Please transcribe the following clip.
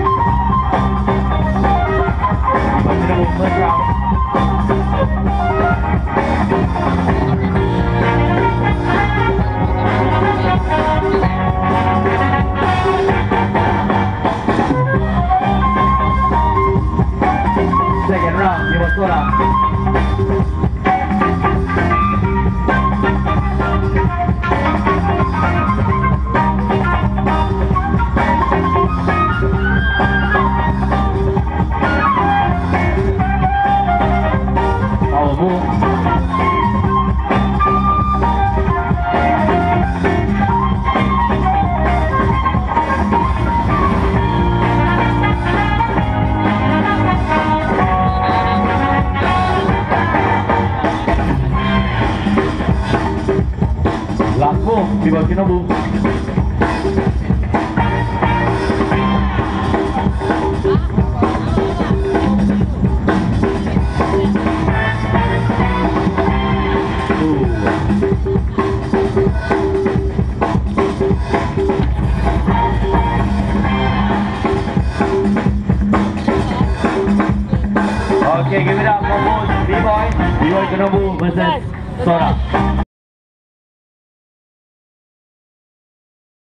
First round. Second round, Vivo Sola. Power move. Last move, Vivo Shinobu. Okay, give it up for both B-Boy Shinobu versus Sora.